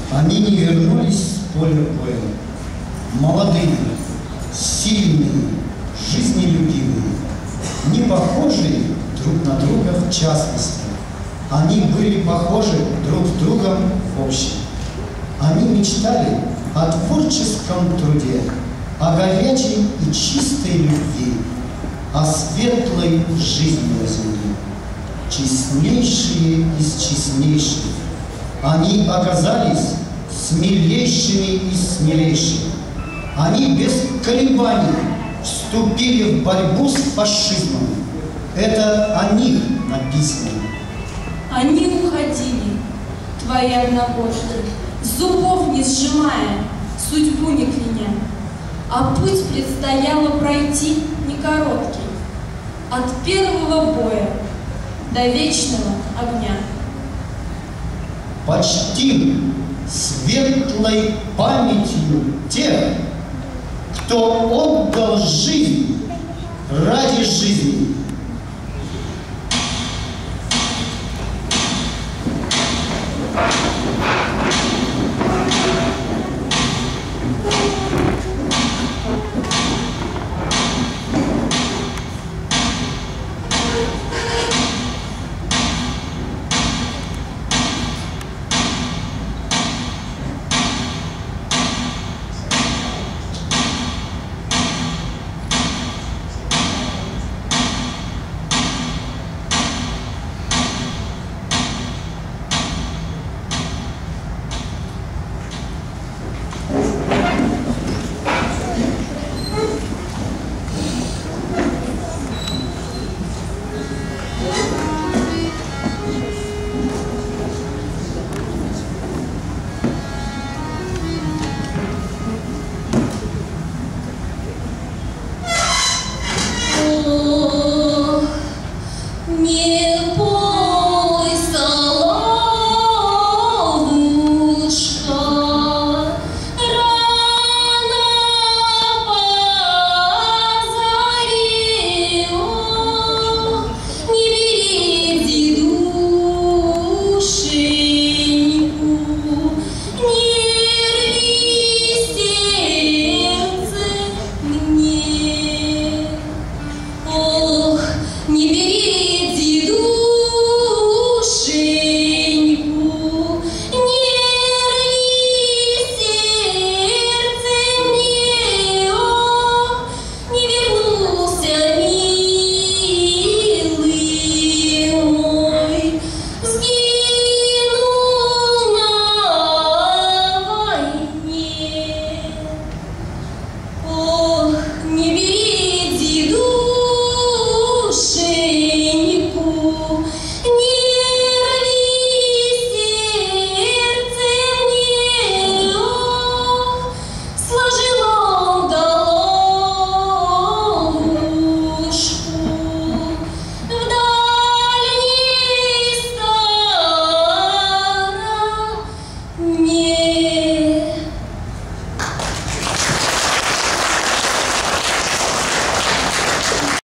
Они не вернулись с поля боя. Молодые, сильные, жизнелюбивые, не похожие друг на друга в частности. Они были похожи друг с другом в общем. Они мечтали о творческом труде, о горячей и чистой любви, о светлой жизни на земле. Честнейшие из честнейших, они оказались смелейшими из смелейших. Они без колебаний вступили в борьбу с фашизмом. Это о них написано. Они уходили, твои однобожцы, зубов не сжимая, судьбу не кляня. А путь предстояло пройти не короткий, от первого боя до вечного огня. Почтим светлой памятью тех, кто отдал жизнь ради жизни. Не бери, дедушеньку,